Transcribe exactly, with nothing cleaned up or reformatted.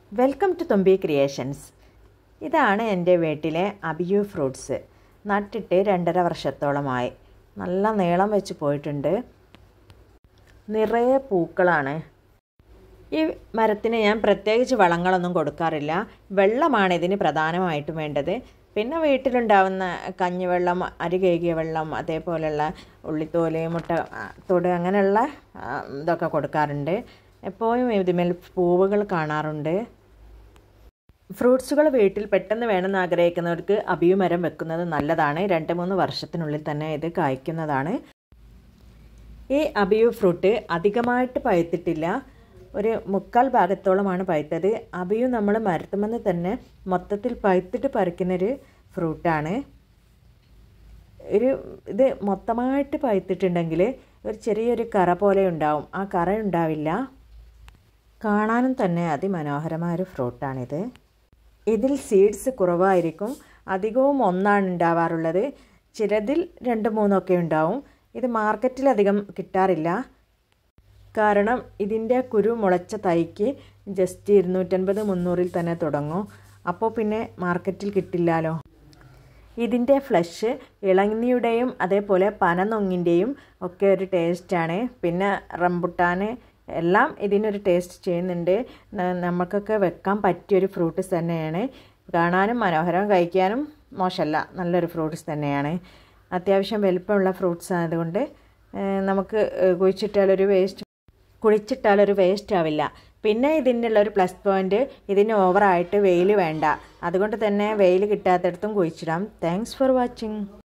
Welcome to തുമ്പി creations. ഇതാണ് എൻ്റെ വീട്ടിലെ അബിയു ഫ്രൂട്ട്സ്. നട്ടിട്ട് രണ്ടര വർഷത്തോളമായി. നല്ല നീളം വെച്ച് പോയിട്ടുണ്ട്. നിറയെ പൂക്കളാണ്. ഈ മരത്തിന് ഞാൻ പ്രത്യേകിച്ച് വളങ്ങളൊന്നും കൊടുക്കാറില്ല. വെള്ളമാണ് ഇതിന് പ്രധാനമായിട്ടും വേണ്ടത്. പിന്നെ വീട്ടിലുണ്ടാവുന്ന കഞ്ഞിവെള്ളം, അരി കഴുകിയ വെള്ളം, അതേപോലെയുള്ള ഉള്ളിത്തോല്, മുട്ട തൊട് അങ്ങനെയുള്ള ഇതൊക്കെ കൊടുക്കാറുണ്ട്. എപ്പോഴും ഇതിന്മേൽ പൂവുകൾ കാണാറുണ്ട്. ഫ്രൂട്ട്സുകൾ വീട്ടിൽ പെട്ടെന്ന് വേണമെന്ന് ആഗ്രഹിക്കുന്നവർക്ക് അബിയു മരം വെക്കുന്നത് നല്ലതാണ്. രണ്ട് മൂന്ന് വർഷത്തിനുള്ളിൽ തന്നെ ഇത് കായ്ക്കുന്നതാണ്. ഈ അബിയു ഫ്രൂട്ട് അധികമായിട്ട് പഴുത്തിട്ടില്ല. ഒരു മുക്കാൽ ഭാഗത്തോളമാണ് പഴുത്തത്. അബിയു നമ്മൾ മരത്തുമെന്ന് തന്നെ മൊത്തത്തിൽ പഴുത്തിട്ട് പറിക്കുന്നൊരു ഫ്രൂട്ടാണ്. ഒരു ഇത് മൊത്തമായിട്ട് പഴുത്തിട്ടുണ്ടെങ്കിൽ ഒരു ചെറിയൊരു കറ പോലെ ഉണ്ടാവും. ആ കറ ഉണ്ടാവില്ല. കാണാനും തന്നെ അതിമനോഹരമായൊരു ഫ്രൂട്ടാണിത്. ഇതിൽ സീഡ്സ് കുറവായിരിക്കും. അധികവും ഒന്നാണ് ഉണ്ടാവാറുള്ളത്. ചിലതിൽ രണ്ട് മൂന്നൊക്കെ ഉണ്ടാവും. ഇത് മാർക്കറ്റിലധികം കിട്ടാറില്ല. കാരണം ഇതിൻ്റെ കുരു മുളച്ച തൈക്ക് ജസ്റ്റ് ഇരുന്നൂറ്റൻപത് മുന്നൂറിൽ തന്നെ തുടങ്ങും. അപ്പോൾ പിന്നെ മാർക്കറ്റിൽ കിട്ടില്ലല്ലോ. ഇതിൻ്റെ ഫ്ലഷ് ഇളനിയുടെയും അതേപോലെ പനനൊങ്ങിൻ്റെയും ഒക്കെ ഒരു ടേസ്റ്റാണ്. പിന്നെ റംബുട്ടാൻ എല്ലാം ഇതിനൊരു ടേസ്റ്റ് ചെയ്യുന്നുണ്ട്. നമുക്കൊക്കെ വെക്കാൻ പറ്റിയൊരു ഫ്രൂട്ട്സ് തന്നെയാണ്. കാണാനും മനോഹരം, കഴിക്കാനും മോശമല്ല, നല്ലൊരു ഫ്രൂട്ട്സ് തന്നെയാണ്. അത്യാവശ്യം വലുപ്പമുള്ള ഫ്രൂട്ട്സ് ആയതുകൊണ്ട് നമുക്ക് കുഴിച്ചിട്ടാലൊരു വേസ്റ്റ് കുഴിച്ചിട്ടാലൊരു വേസ്റ്റ് ആവില്ല. പിന്നെ ഇതിനുള്ളൊരു പ്ലസ് പോയിൻ്റ്, ഇതിന് ഓവറായിട്ട് വെയിൽ വേണ്ട. അതുകൊണ്ട് തന്നെ വെയിൽ കിട്ടാത്തടത്തും കുഴിച്ചിടാം. Thanks for watching.